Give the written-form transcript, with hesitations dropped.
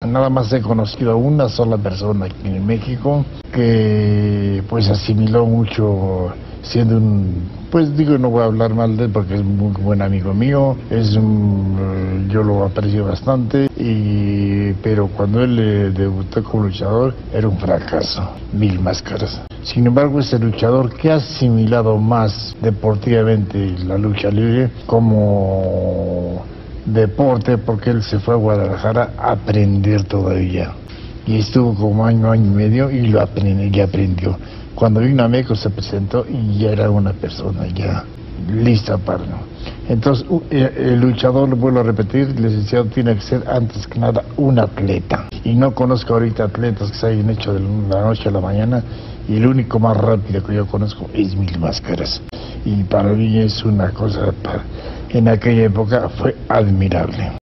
Nada más he conocido a una sola persona aquí en México que pues asimiló mucho siendo pues digo, no voy a hablar mal de él porque es muy buen amigo mío, yo lo aprecio bastante, pero cuando él debutó como luchador era un fracaso, Mil Máscaras. Sin embargo, es el luchador que ha asimilado más deportivamente la lucha libre como deporte, porque él se fue a Guadalajara a aprender todavía. Y estuvo como año y medio y aprendió. Cuando vino a México se presentó y ya era una persona ya lista para... Entonces, el luchador, lo vuelvo a repetir, licenciado, tiene que ser antes que nada un atleta. Y no conozco ahorita atletas que se hayan hecho de la noche a la mañana, y el único más rápido que yo conozco es Mil Máscaras. Y para mí es una cosa, en aquella época fue admirable.